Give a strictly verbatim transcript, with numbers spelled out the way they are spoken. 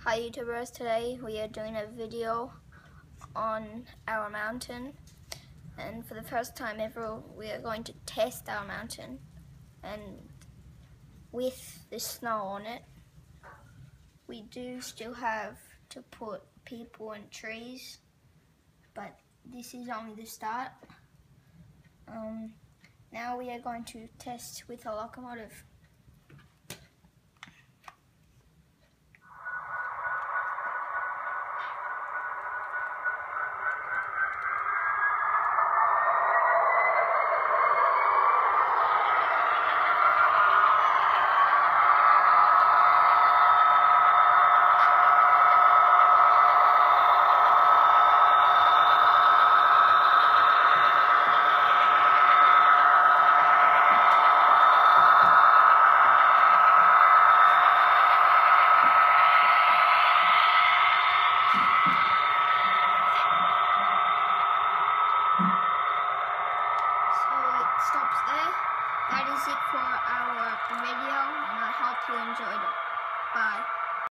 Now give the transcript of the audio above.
Hi YouTubers, today we are doing a video on our mountain, and for the first time ever we are going to test our mountain, and with the snow on it we do still have to put people and trees, but this is only the start. Um, now we are going to test with a locomotive. Stops there. That is it for our video, and I hope you enjoyed it. Bye.